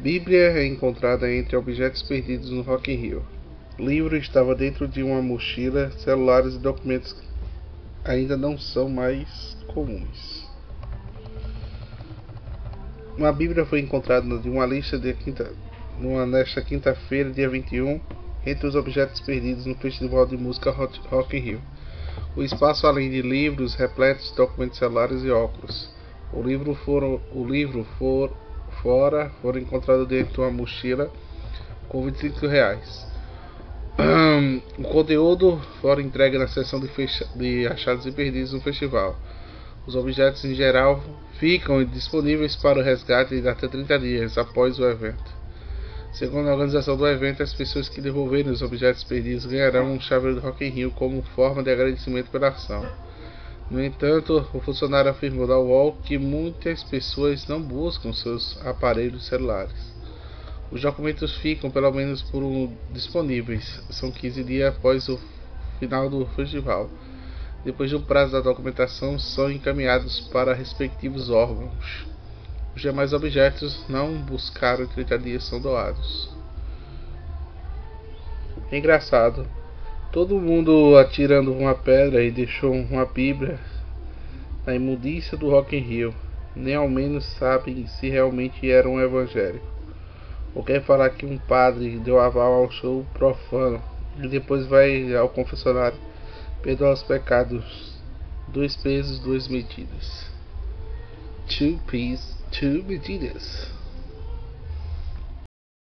Bíblia é encontrada entre objetos perdidos no Rock in Rio. Livro estava dentro de uma mochila. Celulares e documentos ainda não são mais comuns. Uma Bíblia foi encontrada em uma lista nesta quinta-feira, dia 21, entre os objetos perdidos no Festival de Música Rock in Rio. O espaço, além de livros, repletos de documentos celulares e óculos. O livro foram encontrados dentro de uma mochila com R$ 25. O conteúdo foi entregue na seção de achados e perdidos no festival. Os objetos em geral ficam disponíveis para o resgate até 30 dias após o evento. Segundo a organização do evento, as pessoas que devolverem os objetos perdidos ganharão um chaveiro do Rock in Rio como forma de agradecimento pela ação. No entanto, o funcionário afirmou da UOL que muitas pessoas não buscam seus aparelhos celulares. Os documentos ficam pelo menos por disponíveis. São 15 dias após o final do festival. Depois do prazo da documentação, são encaminhados para respectivos órgãos. Os demais objetos não buscaram em 30 dias são doados. É engraçado. Todo mundo atirando uma pedra e deixou uma Bíblia na imundícia do Rock in Rio. Nem ao menos sabem se realmente era um evangélico. Ou quer falar que um padre deu aval ao show profano e depois vai ao confessionário perdoar os pecados. 2 pesos, 2 medidas. 2 pesos, 2 medidas.